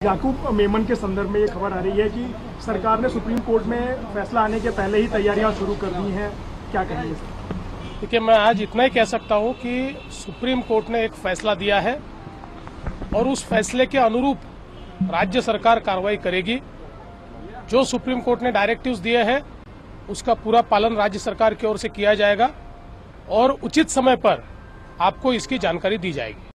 याकूब मेमन के संदर्भ में ये खबर आ रही है कि सरकार ने सुप्रीम कोर्ट में फैसला आने के पहले ही तैयारियां शुरू कर दी हैं, क्या कहेंगे सर? देखिए, मैं आज इतना ही कह सकता हूं कि सुप्रीम कोर्ट ने एक फैसला दिया है और उस फैसले के अनुरूप राज्य सरकार कार्रवाई करेगी। जो सुप्रीम कोर्ट ने डायरेक्टिव्स दिए हैं उसका पूरा पालन राज्य सरकार की ओर से किया जाएगा और उचित समय पर आपको इसकी जानकारी दी जाएगी।